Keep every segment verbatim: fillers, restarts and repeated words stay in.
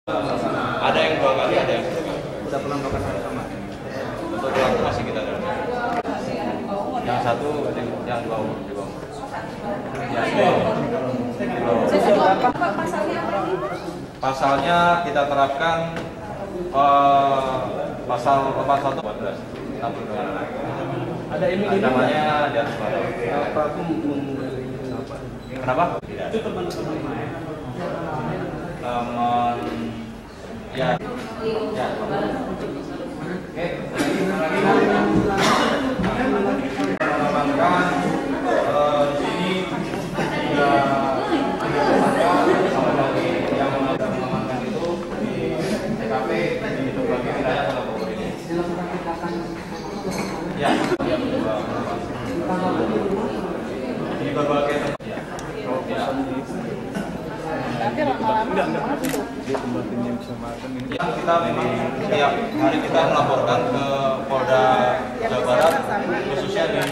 Ada yang dua kali, ada yang udah pulang dua kali sama. untuk pelaku masih kita ada. Yang satu yang di bawah di bawah. Pasalnya apa ini? Pasalnya kita terapkan uh, pasal empat puluh satu empat belas. Ada ini namanya di atas badan. pelaku membeli apa? Kenapa? Itu teman-teman main. Teman ya ya. Oke. Mengamankan eh, di sini juga ada tersangka sama lagi yang mengamankan itu di T K P di berbagai wilayah Kota Bogor ini. Ya, yang mencoba di berbagai tempat. Ya. Tapi lama-lama masuk. Dia tembatin yang bisa makan ini. Yang kita memang setiap hari kita melaporkan ke Polda Jawa Barat, khususnya di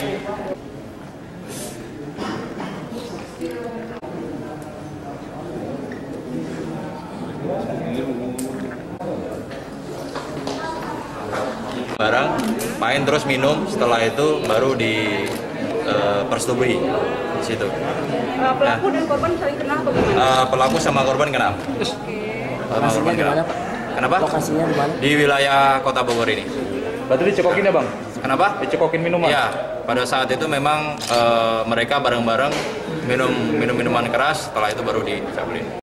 barang, main terus minum, setelah itu baru di uh, persetubuhi di situ. Uh, pelaku dan korban saling kenal atau gimana? Uh, pelaku sama korban kenal. Sama Lokasinya korban di kenal. mana, Pak? Kenapa? Lokasinya di mana? Di wilayah Kota Bogor ini. Berarti dicekokin ya, Bang? Kenapa? Dicekokin minuman? Iya, pada saat itu memang uh, mereka bareng-bareng minum minum minuman keras, setelah itu baru dicabulin.